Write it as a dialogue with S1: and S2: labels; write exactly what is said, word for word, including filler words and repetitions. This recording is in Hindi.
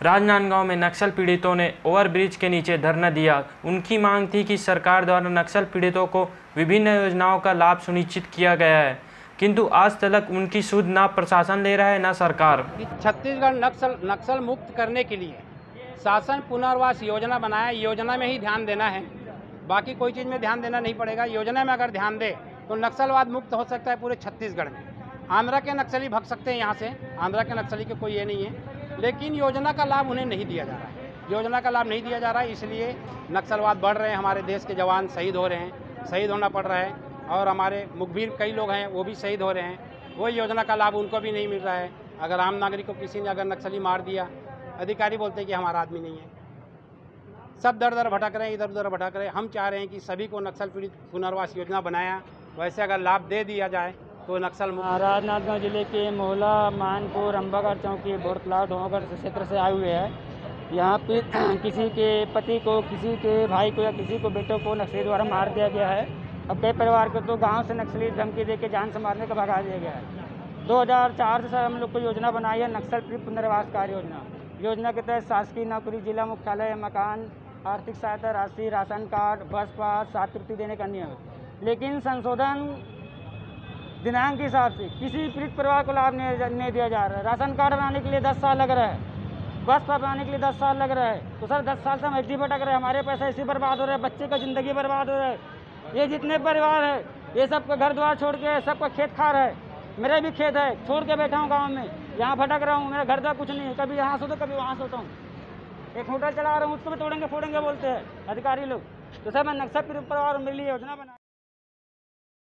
S1: राजनांदगांव में नक्सल पीड़ितों ने ओवरब्रिज के नीचे धरना दिया। उनकी मांग थी कि सरकार द्वारा नक्सल पीड़ितों को विभिन्न योजनाओं का लाभ सुनिश्चित किया गया है, किंतु आज तक उनकी सुध ना प्रशासन ले रहा है ना सरकार।
S2: छत्तीसगढ़ नक्सल नक्सल मुक्त करने के लिए शासन पुनर्वास योजना बनाया। योजना में ही ध्यान देना है, बाकी कोई चीज़ में ध्यान देना नहीं पड़ेगा। योजना में अगर ध्यान दे तो नक्सलवाद मुक्त हो सकता है पूरे छत्तीसगढ़ में। आंध्रा के नक्सली भग सकते हैं यहाँ से, आंध्रा के नक्सली के कोई ये नहीं है, लेकिन योजना का लाभ उन्हें नहीं दिया जा रहा है। योजना का लाभ नहीं दिया जा रहा है, इसलिए नक्सलवाद बढ़ रहे हैं। हमारे देश के जवान शहीद हो रहे हैं, शहीद होना पड़ रहा है, और हमारे मुखबिर कई लोग हैं वो भी शहीद हो रहे हैं। वो योजना का लाभ उनको भी नहीं मिल रहा है। अगर आम नागरिक को किसी ने अगर नक्सली मार दिया, अधिकारी बोलते हैं कि हमारा आदमी नहीं है। सब दर दर भटक रहे हैं, इधर उधर भटक रहे हैं। हम चाह रहे हैं कि सभी को नक्सल पीड़ित पुनर्वास योजना बनाया, वैसे अगर लाभ दे दिया जाए तो नक्सल मुक्त।
S3: राजनांदगांव जिले के मोहला, मानपुर, अंबागढ़ चौकी, बोरतला, डोंगरगढ़ क्षेत्र से आए हुए हैं। यहाँ पे किसी के पति को, किसी के भाई को या किसी को बेटों को नक्सली द्वारा मार दिया गया है। अब कई परिवार को तो गांव से नक्सली धमकी दे के जान से मारने का भगा दिया गया है। दो हज़ार चार से हम लोग को योजना बनाई है, नक्सल पीड़ित पुनर्वास कार्य योजना। योजना के तहत शासकीय नौकरी, जिला मुख्यालय, मकान, आर्थिक सहायता राशि, राशन कार्ड, बस पास, छात्रवृत्ति देने का नियम है। लेकिन संशोधन दिनांक के हिसाब से किसी पीड़ित परिवार को लाभ नहीं, नहीं दिया जा रहा है। राशन कार्ड बनाने के लिए दस साल लग रहा है, बस पास बनाने के लिए दस साल लग रहा है। तो सर दस साल से हम ऐसे ही भटक रहे हैं, हमारे पैसे ऐसे बर्बाद हो रहे हैं, बच्चे का ज़िंदगी बर्बाद हो रहा है। ये जितने परिवार है ये सबका घर द्वार छोड़ के सबका खेत खा रहा है। मेरा भी खेत है, छोड़ के बैठा हूँ गाँव में, यहाँ भटक रहा हूँ। मेरा घर द्वार कुछ नहीं है, कभी यहाँ सोता कभी वहाँ सोता हूँ। एक होटल चला रहा हूँ, उसको भी तोड़ेंगे फोड़ेंगे बोलते हैं अधिकारी लोग। तो सर मैं नक्सल पीड़ित परिवार मेरे लिए योजना बना